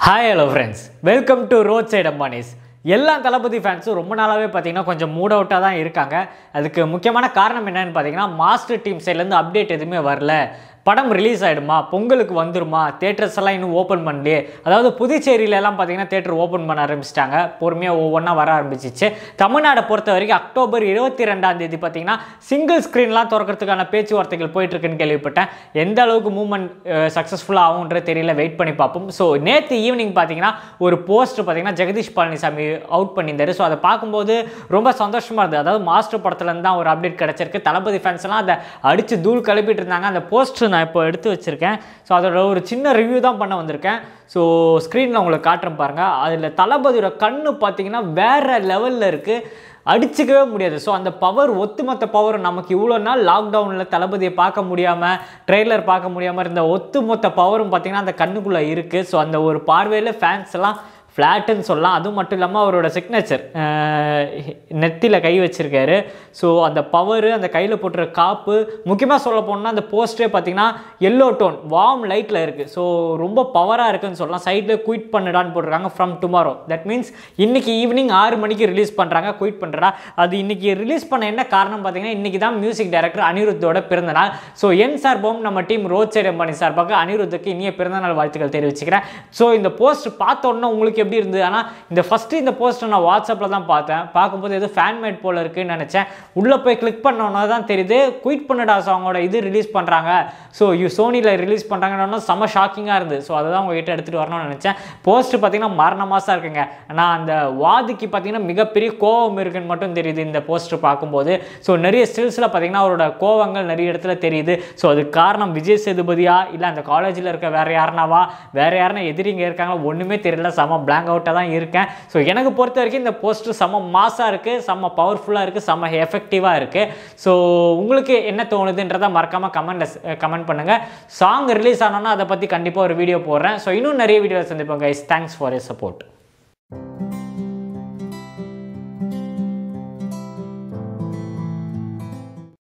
Hi hello friends, welcome to Roadside Ambanis. எல்லா தலபதி ஃபேன்ஸும் ரொம்ப நாளாவே பாத்தீங்கன்னா கொஞ்சம் மூட் அவுட்டா தான் இருக்காங்க. அதுக்கு முக்கியமான காரணம் என்னன்னு பாத்தீங்கன்னா மாஸ்டர் டீம் சைடுல இருந்து அப்டேட் எதுவுமே வரல. படம் ரிலீஸ் ஆயிடுமா, பொங்கலுக்கு வந்துருமா, தியேட்டர்ஸ் எல்லாம் இன்னும் ஓபன் பண்ணலையே. அதாவது புதுச்சேரியில எல்லாம் பாத்தீங்கன்னா தியேட்டர் ஓபன் பண்ண ஆரம்பிச்சிட்டாங்க. பொறுமையா ஒவ்வொன்றா வர ஆரம்பிச்சிச்சு. தமிழ்நாடை பொறுத்த வரைக்கும் அக்டோபர் 22ஆம் தேதி பாத்தீங்கன்னா சிங்கிள் ஸ்கிரீன்லாம் திறக்கிறதுக்கான பேச்சுவார்த்தைகள் போயிட்டு இருக்குன்னு கேள்விப்பட்டேன். எந்த அளவுக்கு மூவ்மெண்ட் சக்ஸஸ்ஃபுல்லாக ஆகும்ன்றது தெரியல, வெயிட் பண்ணி பார்ப்போம். ஸோ நேற்று ஈவினிங் பார்த்தீங்கன்னா ஒரு போஸ்ட் பார்த்தீங்கன்னா ஜெகதீஷ் பழனிசாமி அவுட் பண்ணியிருந்தாரு. ஸோ அதை பார்க்கும்போது ரொம்ப சந்தோஷமாக இருந்தது. அதாவது மாஸ்டர் படத்துலேருந்து தான் ஒரு அப்டேட் கிடச்சிருக்கு. தளபதி ஃபேன்ஸ் எல்லாம் அதை அடித்து தூள் கிளப்பிட்டு இருந்தாங்க. அந்த போஸ்ட் நான் இப்போ எடுத்து வச்சுருக்கேன். ஸோ அதோட ஒரு சின்ன ரிவ்யூ தான் பண்ண வந்திருக்கேன். ஸோ ஸ்க்ரீனில் உங்களுக்கு காட்டுறேன் பாருங்கள். அதில் தளபதியோட கண்ணு பார்த்தீங்கன்னா வேறு லெவலில் இருக்குது, அடிச்சுக்கவே முடியாது. ஸோ அந்த பவர், ஒத்துமொத்த பவர் நமக்கு இவ்வளோ நாள் லாக்டவுனில் தளபதியை பார்க்க முடியாமல், ட்ரெய்லர் பார்க்க முடியாமல் இருந்த ஒத்துமொத்த பவரும் பார்த்திங்கன்னா அந்த கண்ணுக்குள்ளே இருக்குது. ஸோ அந்த ஒரு பார்வையில் ஃபேன்ஸ் எல்லாம் ஃப்ளாட்டுன்னு சொல்லலாம். அதுவும் மட்டும் இல்லாமல் அவரோட சிக்னேச்சர் நெத்தியில் கை வச்சுருக்காரு. ஸோ அந்த பவரு, அந்த கையில் போட்டுற காப்பு, முக்கியமாக சொல்ல போனால் அந்த போஸ்டரே பார்த்திங்கன்னா எல்லோ டோன் வார்ம் லைட்டில் இருக்குது. ஸோ ரொம்ப பவராக இருக்குதுன்னு சொல்லலாம். சைடில் குயிட் பண்ணுடான்னு போட்டிருக்காங்க ஃப்ரம் டுமாரோ. தட் மீன்ஸ் இன்றைக்கி ஈவினிங் 6 மணிக்கு ரிலீஸ் பண்ணுறாங்க. குயிட் பண்ணுறா அது இன்றைக்கி ரிலீஸ் பண்ண என்ன காரணம் பார்த்திங்கன்னா இன்றைக்கி தான் மியூசிக் டைரக்டர் அனிருத்தோட பிறந்தநாள். ஸோ என் சார்பும் நம்ம டீம் ரோட்சைட் அம்பானி சார்பாக அனிருத்துக்கு இனிய பிறந்தநாள் வாழ்த்துக்கள் தெரிவிச்சுக்கிறேன். ஸோ இந்த போஸ்ட் பார்த்தோன்னா உங்களுக்கு எப்படி இருந்தது? ஆனால் இந்த போஸ்ட்டை நான் வாட்ஸ்அப்பில் தான் பார்த்தேன். பார்க்கும்போது ஏதோ ஃபேன்மேட் போல் இருக்குன்னு நினச்சேன். உள்ளே போய் கிளிக் பண்ணோன்னா தான் தெரியுது குயிட் பண்ணுடா சாங்கோட இது ரிலீஸ் பண்ணுறாங்க. ஸோ சோனியில் ரிலீஸ் பண்ணுறாங்கன்னா செம்ம ஷாக்கிங்காக இருந்தது. ஸோ அதை தான் உங்கள்கிட்ட எடுத்துகிட்டு வரணும்னு நினச்சேன். போஸ்ட் பார்த்தீங்கன்னா மரண மாதம் இருக்குங்க. ஆனால் அந்த வாதிக்கு பார்த்தீங்கன்னா மிகப்பெரிய கோவம் இருக்குன்னு மட்டும் தெரியுது இந்த போஸ்டர் பார்க்கும்போது. ஸோ நிறைய ஸ்டில்ஸில் பார்த்தீங்கன்னா அவரோட கோவங்கள் நிறைய இடத்துல தெரியுது. ஸோ அதுக்கு காரணம் விஜய் சேதுபதியா, இல்லை அந்த காலேஜில் இருக்க வேறு யாருனாவா, வேறு யாருன்னா எதிரிங்க இருக்காங்களா, ஒன்றுமே தெரியல. செம்ம பிளாங்க் அவுட்டாக தான் இருக்கேன். ஸோ எனக்கு பொறுத்த வரைக்கும் இந்த போஸ்டர் செம்ம மாஸாக இருக்குது, செம்ம பவர்ஃபுல்லாக இருக்குது, செம்ம எஃபெக்டிவாக இருக்குது. ஸோ உங்களுக்கு என்ன தோணுதுன்றதை மறக்காமல் கமெண்ட் பண்ணுங்கள். சாங் ரிலீஸ் ஆனோன்னா அதை பற்றி கண்டிப்பாக ஒரு வீடியோ போடுறேன். ஸோ இன்னும் நிறைய வீடியோஸ் சந்திப்போம் guys. Thanks for your support.